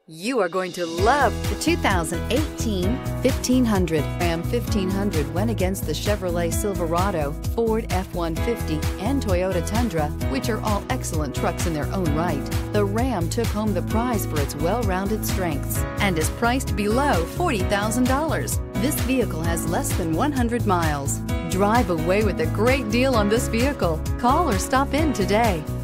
You are going to love the 2018 1500. Ram 1500 went against the Chevrolet Silverado, Ford F-150, and Toyota Tundra, which are all excellent trucks in their own right. The Ram took home the prize for its well-rounded strengths and is priced below $40,000. This vehicle has less than 100 miles. Drive away with a great deal on this vehicle. Call or stop in today.